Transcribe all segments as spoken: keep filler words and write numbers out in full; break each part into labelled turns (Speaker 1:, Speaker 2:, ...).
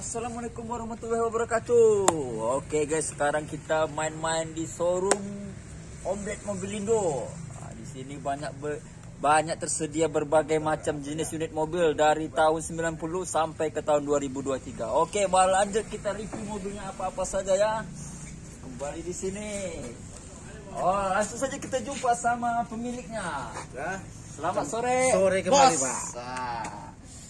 Speaker 1: Assalamualaikum warahmatullahi wabarakatuh. Oke guys, sekarang kita main-main di showroom Omblet Mobilindo. Nah, di sini banyak be banyak tersedia berbagai macam jenis unit mobil dari tahun sembilan puluh sampai ke tahun dua ribu dua puluh tiga. Oke, mau lanjut kita review mobilnya apa-apa saja ya. Kembali di sini. Oh, langsung saja kita jumpa sama pemiliknya.
Speaker 2: Ya.
Speaker 1: Selamat sore.
Speaker 2: Sore kembali,
Speaker 1: Bos.
Speaker 2: Pak.
Speaker 1: Nah.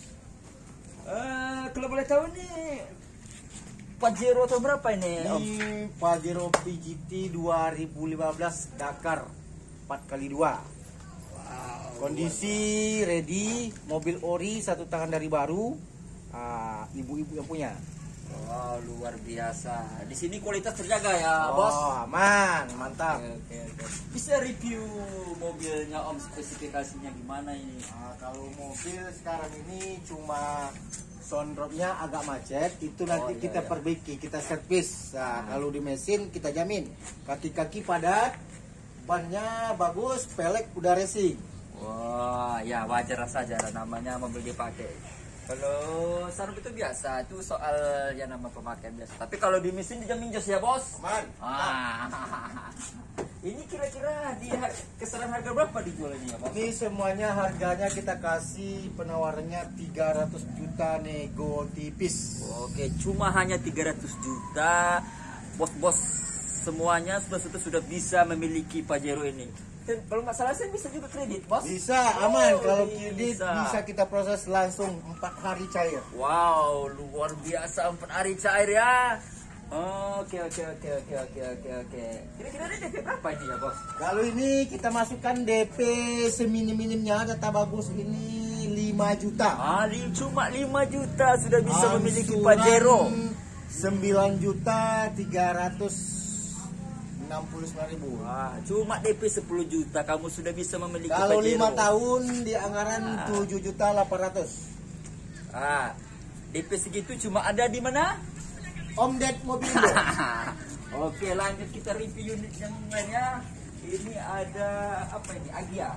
Speaker 1: Uh, kalau boleh tahu nih Pajero tahun berapa ini?
Speaker 2: Ini Pajero P G T dua ribu lima belas Dakar empat kali dua.
Speaker 1: Wow,
Speaker 2: Kondisi ready, mobil ori satu tangan dari baru. Ah, ibu-ibu yang punya.
Speaker 1: wow, luar biasa. Di sini kualitas terjaga ya,
Speaker 2: Oh,
Speaker 1: Bos.
Speaker 2: aman, mantap.
Speaker 1: Oke, oke, oke. Bisa review mobilnya Om, spesifikasinya gimana ini?
Speaker 2: Nah, kalau mobil sekarang ini cuma soundropnya agak macet, itu nanti
Speaker 1: Oh, iya,
Speaker 2: kita
Speaker 1: iya.
Speaker 2: perbaiki, kita servis. Nah, kalau di mesin kita jamin kaki-kaki padat, bannya bagus, pelek udah racing.
Speaker 1: Wah, ya wajar saja namanya mobil dipakai. Kalau sarung itu biasa, itu soal ya nama pemakaian biasa. Tapi kalau di mesin dijamin jos ya, Bos.
Speaker 2: Aman.
Speaker 1: Ah. Ini kira-kira di har- kisaran harga berapa dijualnya ya, Bos?
Speaker 2: Ini semuanya harganya kita kasih penawarannya tiga ratus juta nego tipis.
Speaker 1: Oke, cuma hanya tiga ratus juta. Bos-bos semuanya sudah sudah bisa memiliki Pajero ini. Dan kalau nggak salah saya bisa juga kredit, Bos.
Speaker 2: Bisa, aman.
Speaker 1: Oh,
Speaker 2: Kalau kredit
Speaker 1: bisa.
Speaker 2: bisa kita proses langsung empat hari cair.
Speaker 1: Wow, luar biasa empat hari cair ya. Oke, oke, oke, oke, oke, oke, oke. Kira-kira D P berapa ini ya, Bos?
Speaker 2: Kalau ini kita masukkan D P seminim-minimnya, data bagus ini lima juta.
Speaker 1: Ah, li- cuma lima juta sudah bisa memiliki
Speaker 2: Angsuran
Speaker 1: Pajero.
Speaker 2: sembilan juta tiga ratus enam puluh sembilan ribu.
Speaker 1: Wah, cuma D P sepuluh juta kamu sudah bisa memiliki
Speaker 2: Kalau
Speaker 1: Pajero.
Speaker 2: lima tahun di anggaran
Speaker 1: Ah.
Speaker 2: tujuh juta delapan ratus.
Speaker 1: Ah, D P segitu cuma ada di mana?
Speaker 2: Om Ded Mobilindo.
Speaker 1: Oke, lanjut kita review unit yang lainnya. Ini ada apa ini? Agia.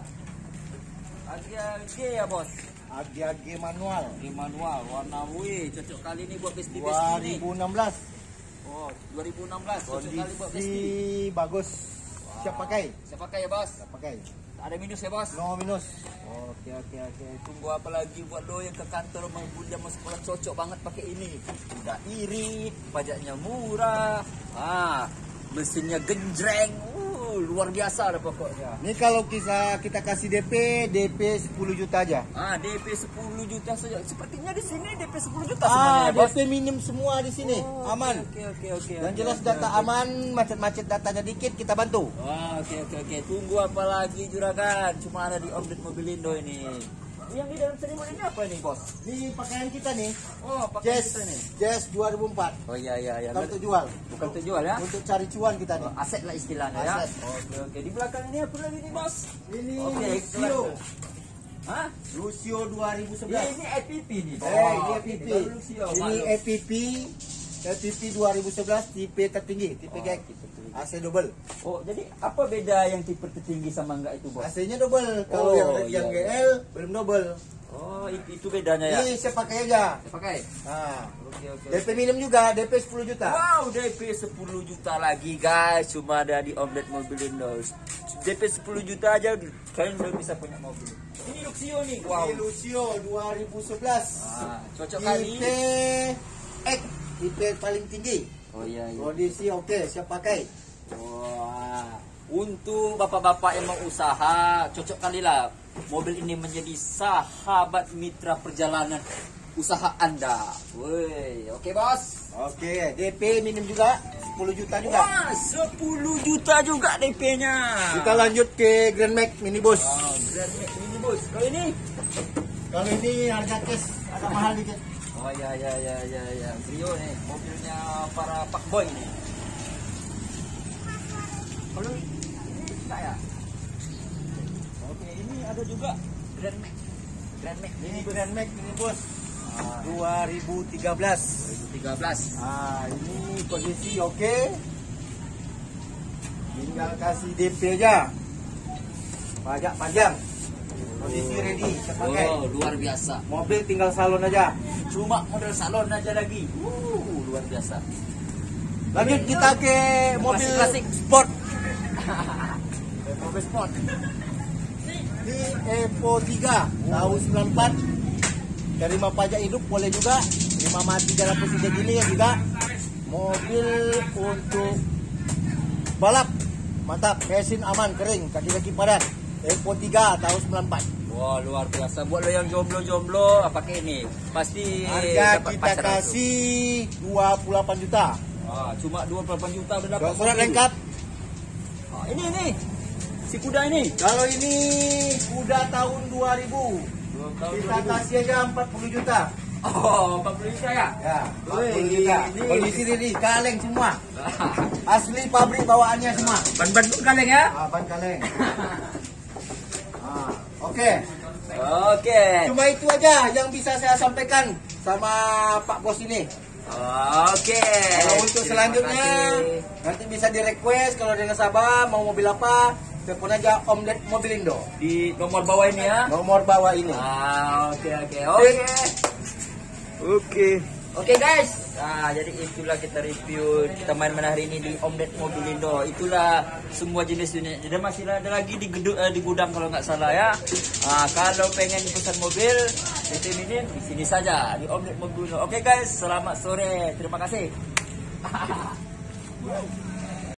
Speaker 1: Agia G ya, Bos.
Speaker 2: Agia G manual
Speaker 1: Ini manual warna W, cocok kali ini buat besti besti
Speaker 2: dua
Speaker 1: ini.
Speaker 2: ribu enam belas.
Speaker 1: Oh, dua ribu enam belas cocok kali buat besti.
Speaker 2: Kondisi bagus. Siap pakai.
Speaker 1: Siap pakai ya, Bos.
Speaker 2: Siap pakai.
Speaker 1: Ada minus ya, Bos?
Speaker 2: No minus.
Speaker 1: Oke, oke, oke. Tunggu apa lagi buat lo yang ke kantor mau kuliah mau sekolah, cocok banget pakai ini. Udah irit, pajaknya murah. Ah, mesinnya genjreng. Uh, luar biasa lah pokoknya.
Speaker 2: Ini kalau kita kita kasih D P, D P sepuluh juta aja.
Speaker 1: Ah, D P sepuluh juta saja. Sepertinya di sini D P sepuluh juta
Speaker 2: Ah,
Speaker 1: semuanya ya,
Speaker 2: D
Speaker 1: Bos.
Speaker 2: P minim semua di sini.
Speaker 1: Oh,
Speaker 2: Aman.
Speaker 1: Oke, oke, oke.
Speaker 2: Yang
Speaker 1: oke,
Speaker 2: jelas
Speaker 1: oke,
Speaker 2: data
Speaker 1: oke.
Speaker 2: aman, macet-macet datanya dikit kita bantu.
Speaker 1: Wah, oke, oke, oke. Tunggu apa lagi juragan? Cuma ada di Omblet Mobilindo ini. Yang di dalam selimut ini apa nih, Bos?
Speaker 2: Ini pakaian kita nih.
Speaker 1: Oh, pakai
Speaker 2: Jazz,
Speaker 1: kita nih.
Speaker 2: Jazz dua ribu empat.
Speaker 1: Oh iya, iya, iya.
Speaker 2: Kita untuk jual.
Speaker 1: Bukan untuk jual ya?
Speaker 2: Untuk cari cuan kita nih.
Speaker 1: Oh, aset lah istilahnya ya.
Speaker 2: Aset.
Speaker 1: Oke, oke. Di belakang ini apa lagi nih, Bos?
Speaker 2: Ini
Speaker 1: Oke,
Speaker 2: Lucio.
Speaker 1: Hah?
Speaker 2: Lucio dua ribu sebelas.
Speaker 1: Ini E P P nih.
Speaker 2: Eh, ini
Speaker 1: Oh,
Speaker 2: E P P.
Speaker 1: baru Lucio.
Speaker 2: Ini
Speaker 1: Maklum.
Speaker 2: E P P. E P P dua ribu sebelas tipe tertinggi, tipe
Speaker 1: Oh,
Speaker 2: gag.
Speaker 1: tipe tertinggi.
Speaker 2: A C double.
Speaker 1: Oh, jadi apa beda yang tipe tertinggi sama enggak itu, Bos?
Speaker 2: A C-nya double. Kalau
Speaker 1: Oh,
Speaker 2: yang
Speaker 1: iya,
Speaker 2: yang
Speaker 1: iya.
Speaker 2: G L belum double.
Speaker 1: Oh, itu, itu bedanya ya.
Speaker 2: Ini saya pakai aja.
Speaker 1: Saya pakai.
Speaker 2: Nah,
Speaker 1: Oke, oke.
Speaker 2: D P minim juga, D P sepuluh juta.
Speaker 1: Wow, D P sepuluh juta lagi guys, cuma ada di Omblet Mobilindo. D P sepuluh juta aja kalian udah bisa punya mobil. Ini Luxio nih, wow.
Speaker 2: Ini Lucio dua ribu sebelas.
Speaker 1: Ah, cocok kali.
Speaker 2: Tipe X, tipe paling tinggi.
Speaker 1: Oh iya, iya.
Speaker 2: Kondisi oke, siap pakai.
Speaker 1: Wah, untuk bapak-bapak yang mau usaha, cocok kali lah. Mobil ini menjadi sahabat mitra perjalanan usaha Anda. Woi, oke bos.
Speaker 2: Oke, D P minim juga, sepuluh juta juga.
Speaker 1: Wah, sepuluh juta juga D P-nya.
Speaker 2: Kita lanjut ke Grand Max Minibus.
Speaker 1: Wow, Grand Max Minibus. Kalau ini?
Speaker 2: Kalau ini harga cash agak mahal dikit.
Speaker 1: Oh ya ya ya ya ya, Brio nih, mobilnya para Pak Boy nih. Kalau ini enggak ya? Oke, ini ada juga Grand Max. Grand Max
Speaker 2: Ini Grand Max Minibus
Speaker 1: Ah.
Speaker 2: dua ribu tiga belas.
Speaker 1: dua ribu tiga belas.
Speaker 2: Ah, ini kondisi oke. Tinggal kasih D P aja. Pajak panjang. Kondisi ready, siap pakai.
Speaker 1: Oh, luar biasa.
Speaker 2: Mobil tinggal salon aja.
Speaker 1: Cuma model salon aja lagi. Uh, luar biasa.
Speaker 2: Lanjut kita ke mobil
Speaker 1: Klasik-klasik.
Speaker 2: sport.
Speaker 1: Mobil sport.
Speaker 2: Ini Evo tiga tahun sembilan puluh empat. Terima pajak hidup boleh juga. Terima mati dalam posisi gini ya juga. Mobil untuk balap. Mantap, mesin aman, kering, kaki-kaki padat. Evo tiga tahun sembilan puluh empat.
Speaker 1: Wah, luar biasa. Buat lo yang jomblo-jomblo, pakai ini. Pasti
Speaker 2: Harga
Speaker 1: dapat
Speaker 2: kita
Speaker 1: pacar langsung.
Speaker 2: kasih dua puluh delapan juta.
Speaker 1: Ah, cuma dua puluh delapan juta udah dapat.
Speaker 2: Surat, surat
Speaker 1: mobil.
Speaker 2: lengkap.
Speaker 1: Ah, ini ini. Si kuda ini.
Speaker 2: Kalau ini kuda tahun dua ribu. Kita kasih aja empat puluh juta.
Speaker 1: Oh, empat puluh juta ya?
Speaker 2: Ya, empat puluh
Speaker 1: Wih,
Speaker 2: juta.
Speaker 1: ini.
Speaker 2: Kondisi ini kaleng semua. Asli pabrik bawaannya semua.
Speaker 1: Ban-ban kaleng ya?
Speaker 2: Ah, ban kaleng. Ah, oke.
Speaker 1: Oke.
Speaker 2: Cuma itu aja yang bisa saya sampaikan sama Pak Bos ini.
Speaker 1: Oke.
Speaker 2: Kalau untuk
Speaker 1: Terima
Speaker 2: selanjutnya
Speaker 1: kasih.
Speaker 2: nanti bisa di request kalau ada nasabah mau mobil apa, telepon aja Om Ded Mobilindo.
Speaker 1: Di nomor bawah ini ya.
Speaker 2: Nomor bawah ini.
Speaker 1: Ah, oke oke oke.
Speaker 2: Oke.
Speaker 1: Oke guys, nah jadi itulah kita review kita main-main hari ini di Om Ded Mobilindo. Itulah semua jenis-jenis. Jadi masih ada lagi di gedung eh, di gudang kalau nggak salah ya. Nah, kalau pengen pesan mobil, determinin di sini saja di Om Ded Mobilindo. Oke guys, selamat sore, terima kasih.